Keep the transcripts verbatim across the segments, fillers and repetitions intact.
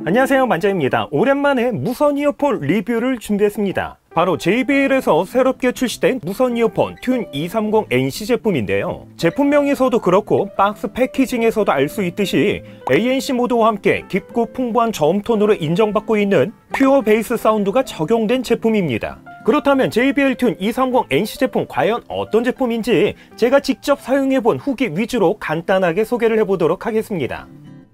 안녕하세요, 만자입니다. 오랜만에 무선 이어폰 리뷰를 준비했습니다. 바로 제이비엘에서 새롭게 출시된 무선 이어폰 튠 이백삼십 엔씨 제품인데요. 제품명에서도 그렇고 박스 패키징에서도 알 수 있듯이 에이엔씨 모드와 함께 깊고 풍부한 저음톤으로 인정받고 있는 퓨어 베이스 사운드가 적용된 제품입니다. 그렇다면 제이비엘 튠 이백삼십 엔씨 제품 과연 어떤 제품인지 제가 직접 사용해본 후기 위주로 간단하게 소개를 해보도록 하겠습니다.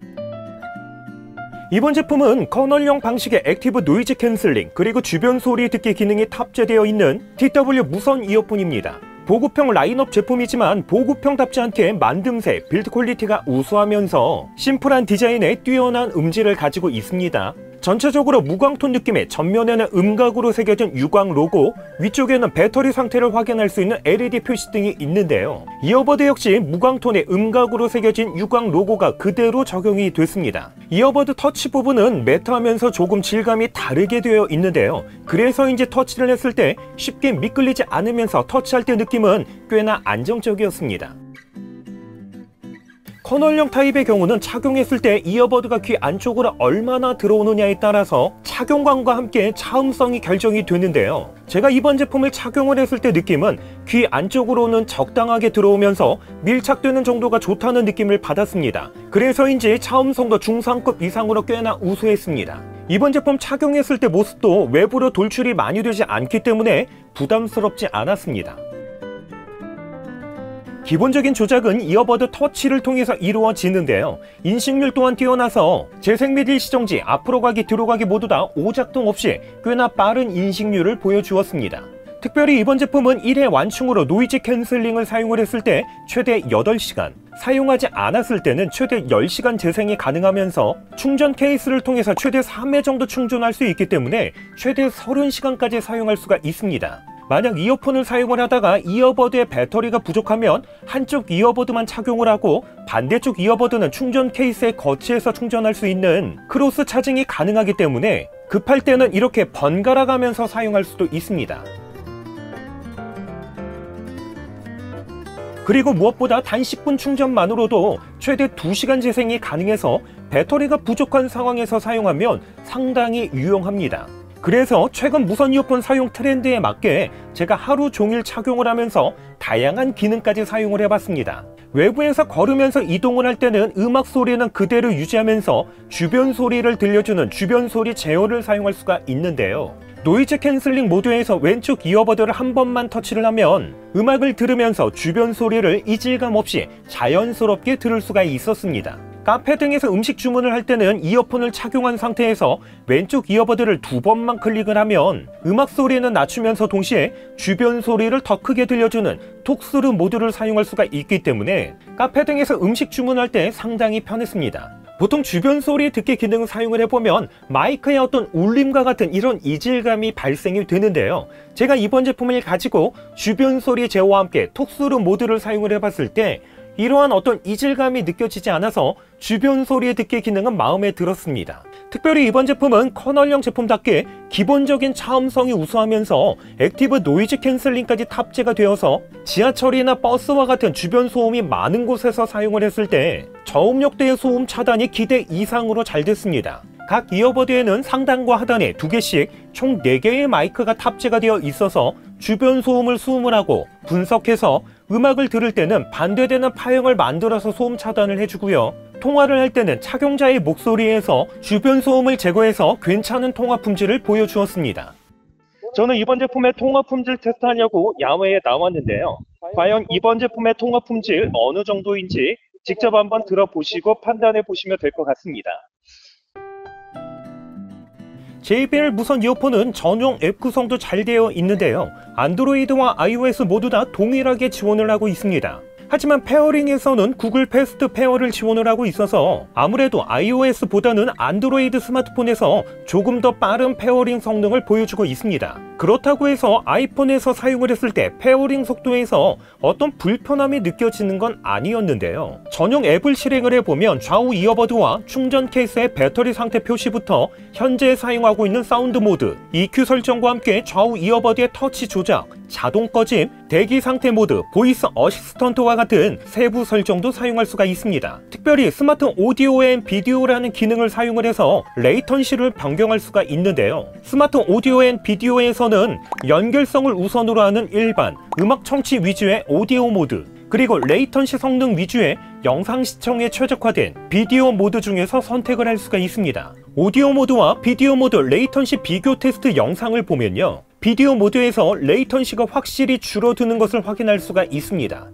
이번 제품은 커널형 방식의 액티브 노이즈 캔슬링 그리고 주변 소리 듣기 기능이 탑재되어 있는 티더블유 무선 이어폰입니다. 보급형 라인업 제품이지만 보급형답지 않게 만듦새, 빌드 퀄리티가 우수하면서 심플한 디자인에 뛰어난 음질을 가지고 있습니다. 전체적으로 무광톤 느낌의 전면에는 음각으로 새겨진 유광 로고, 위쪽에는 배터리 상태를 확인할 수 있는 엘이디 표시 등이 있는데요. 이어버드 역시 무광톤의 음각으로 새겨진 유광 로고가 그대로 적용이 됐습니다. 이어버드 터치 부분은 매트하면서 조금 질감이 다르게 되어 있는데요. 그래서인지 터치를 했을 때 쉽게 미끌리지 않으면서 터치할 때 느낌은 꽤나 안정적이었습니다. 커널형 타입의 경우는 착용했을 때 이어버드가 귀 안쪽으로 얼마나 들어오느냐에 따라서 착용감과 함께 차음성이 결정이 되는데요. 제가 이번 제품을 착용을 했을 때 느낌은 귀 안쪽으로는 적당하게 들어오면서 밀착되는 정도가 좋다는 느낌을 받았습니다. 그래서인지 차음성도 중상급 이상으로 꽤나 우수했습니다. 이번 제품 착용했을 때 모습도 외부로 돌출이 많이 되지 않기 때문에 부담스럽지 않았습니다. 기본적인 조작은 이어버드 터치를 통해서 이루어지는데요. 인식률 또한 뛰어나서 재생 및 일시정지, 앞으로 가기, 뒤로 가기 모두 다 오작동 없이 꽤나 빠른 인식률을 보여주었습니다. 특별히 이번 제품은 일 회 완충으로 노이즈 캔슬링을 사용을 했을 때 최대 여덟 시간, 사용하지 않았을 때는 최대 열 시간 재생이 가능하면서 충전 케이스를 통해서 최대 삼 회 정도 충전할 수 있기 때문에 최대 서른 시간까지 사용할 수가 있습니다. 만약 이어폰을 사용을 하다가 이어버드의 배터리가 부족하면 한쪽 이어버드만 착용을 하고 반대쪽 이어버드는 충전 케이스에 거치해서 충전할 수 있는 크로스 차징이 가능하기 때문에 급할 때는 이렇게 번갈아 가면서 사용할 수도 있습니다. 그리고 무엇보다 단 십 분 충전만으로도 최대 두 시간 재생이 가능해서 배터리가 부족한 상황에서 사용하면 상당히 유용합니다. 그래서 최근 무선 이어폰 사용 트렌드에 맞게 제가 하루 종일 착용을 하면서 다양한 기능까지 사용을 해봤습니다. 외부에서 걸으면서 이동을 할 때는 음악 소리는 그대로 유지하면서 주변 소리를 들려주는 주변 소리 제어를 사용할 수가 있는데요. 노이즈 캔슬링 모드에서 왼쪽 이어버드를 한 번만 터치를 하면 음악을 들으면서 주변 소리를 이질감 없이 자연스럽게 들을 수가 있었습니다. 카페 등에서 음식 주문을 할 때는 이어폰을 착용한 상태에서 왼쪽 이어버드를 두 번만 클릭을 하면 음악 소리는 낮추면서 동시에 주변 소리를 더 크게 들려주는 톡스루 모드를 사용할 수가 있기 때문에 카페 등에서 음식 주문할 때 상당히 편했습니다. 보통 주변 소리 듣기 기능을 사용을 해보면 마이크의 어떤 울림과 같은 이런 이질감이 발생이 되는데요. 제가 이번 제품을 가지고 주변 소리 제어와 함께 톡스루 모드를 사용을 해봤을 때 이러한 어떤 이질감이 느껴지지 않아서 주변 소리 듣기 기능은 마음에 들었습니다. 특별히 이번 제품은 커널형 제품답게 기본적인 차음성이 우수하면서 액티브 노이즈 캔슬링까지 탑재가 되어서 지하철이나 버스와 같은 주변 소음이 많은 곳에서 사용을 했을 때 저음역대의 소음 차단이 기대 이상으로 잘 됐습니다. 각 이어버드에는 상단과 하단에 두 개씩 총 네 개의 마이크가 탑재가 되어 있어서 주변 소음을 수음을 하고 분석해서 음악을 들을 때는 반대되는 파형을 만들어서 소음 차단을 해주고요. 통화를 할 때는 착용자의 목소리에서 주변 소음을 제거해서 괜찮은 통화 품질을 보여주었습니다. 저는 이번 제품의 통화 품질 테스트하려고 야외에 나왔는데요. 과연 이번 제품의 통화 품질 어느 정도인지 직접 한번 들어보시고 판단해 보시면 될 것 같습니다. 제이비엘 무선 이어폰은 전용 앱 구성도 잘 되어 있는데요. 안드로이드와 아이오에스 모두 다 동일하게 지원을 하고 있습니다. 하지만 페어링에서는 구글 패스트 페어를 지원을 하고 있어서 아무래도 아이오에스보다는 안드로이드 스마트폰에서 조금 더 빠른 페어링 성능을 보여주고 있습니다. 그렇다고 해서 아이폰에서 사용을 했을 때 페어링 속도에서 어떤 불편함이 느껴지는 건 아니었는데요. 전용 앱을 실행을 해보면 좌우 이어버드와 충전 케이스의 배터리 상태 표시부터 현재 사용하고 있는 사운드 모드, 이큐 설정과 함께 좌우 이어버드의 터치 조작, 자동 꺼짐, 대기 상태 모드, 보이스 어시스턴트와 같은 세부 설정도 사용할 수가 있습니다. 특별히 스마트 오디오 앤 비디오라는 기능을 사용을 해서 레이턴시를 변경할 수가 있는데요. 스마트 오디오 앤 비디오에서는 연결성을 우선으로 하는 일반, 음악 청취 위주의 오디오 모드, 그리고 레이턴시 성능 위주의 영상 시청에 최적화된 비디오 모드 중에서 선택을 할 수가 있습니다. 오디오 모드와 비디오 모드 레이턴시 비교 테스트 영상을 보면요, 비디오 모드에서 레이턴시가 확실히 줄어드는 것을 확인할 수가 있습니다.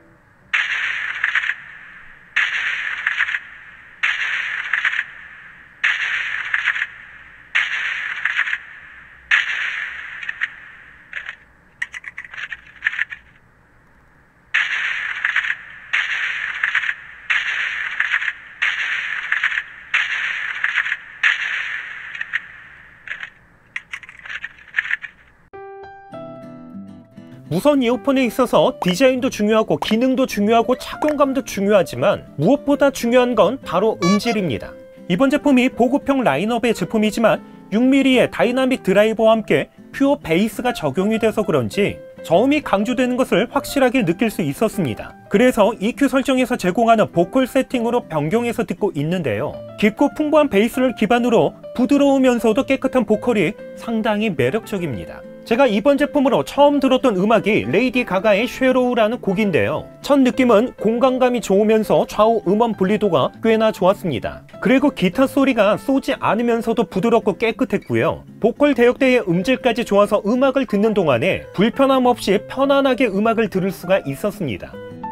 무선 이어폰에 있어서 디자인도 중요하고 기능도 중요하고 착용감도 중요하지만 무엇보다 중요한 건 바로 음질입니다. 이번 제품이 보급형 라인업의 제품이지만 육 밀리미터의 다이나믹 드라이버와 함께 퓨어 베이스가 적용이 돼서 그런지 저음이 강조되는 것을 확실하게 느낄 수 있었습니다. 그래서 이큐 설정에서 제공하는 보컬 세팅으로 변경해서 듣고 있는데요. 깊고 풍부한 베이스를 기반으로 부드러우면서도 깨끗한 보컬이 상당히 매력적입니다. 제가 이번 제품으로 처음 들었던 음악이 레이디 가가의 쉐로우라는 곡인데요. 첫 느낌은 공간감이 좋으면서 좌우 음원 분리도가 꽤나 좋았습니다. 그리고 기타 소리가 쏘지 않으면서도 부드럽고 깨끗했고요. 보컬 대역대의 음질까지 좋아서 음악을 듣는 동안에 불편함 없이 편안하게 음악을 들을 수가 있었습니다.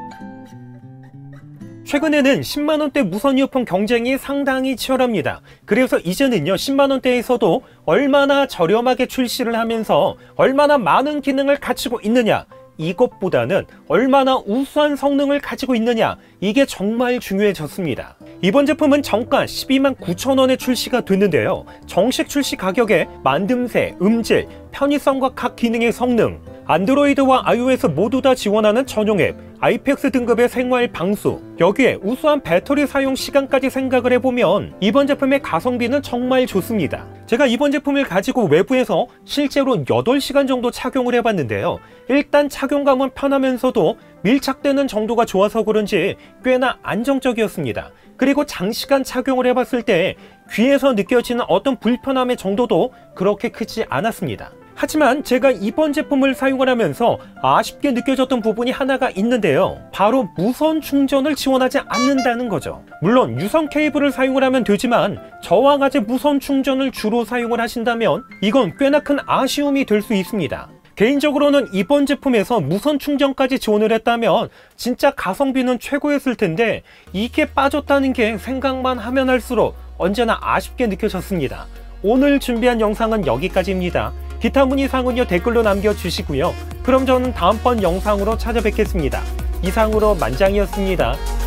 최근에는 십만 원대 무선 이어폰 경쟁이 상당히 치열합니다. 그래서 이제는요, 십만 원대에서도 얼마나 저렴하게 출시를 하면서 얼마나 많은 기능을 갖추고 있느냐, 이것보다는 얼마나 우수한 성능을 가지고 있느냐, 이게 정말 중요해졌습니다. 이번 제품은 정가 십이만 구천 원에 출시가 됐는데요. 정식 출시 가격에 만듦새, 음질, 편의성과 각 기능의 성능, 안드로이드와 아이오에스 모두 다 지원하는 전용 앱, 아이피엑스 등급의 생활 방수, 여기에 우수한 배터리 사용 시간까지 생각을 해보면 이번 제품의 가성비는 정말 좋습니다. 제가 이번 제품을 가지고 외부에서 실제로 여덟 시간 정도 착용을 해봤는데요. 일단 착용감은 편하면서도 밀착되는 정도가 좋아서 그런지 꽤나 안정적이었습니다. 그리고 장시간 착용을 해봤을 때 귀에서 느껴지는 어떤 불편함의 정도도 그렇게 크지 않았습니다. 하지만 제가 이번 제품을 사용을 하면서 아쉽게 느껴졌던 부분이 하나가 있는데요. 바로 무선 충전을 지원하지 않는다는 거죠. 물론 유선 케이블을 사용을 하면 되지만 저와 같이 무선 충전을 주로 사용을 하신다면 이건 꽤나 큰 아쉬움이 될 수 있습니다. 개인적으로는 이번 제품에서 무선 충전까지 지원을 했다면 진짜 가성비는 최고였을 텐데 이게 빠졌다는 게 생각만 하면 할수록 언제나 아쉽게 느껴졌습니다. 오늘 준비한 영상은 여기까지입니다. 기타 문의사항은요 댓글로 남겨주시고요. 그럼 저는 다음번 영상으로 찾아뵙겠습니다. 이상으로 만장이었습니다.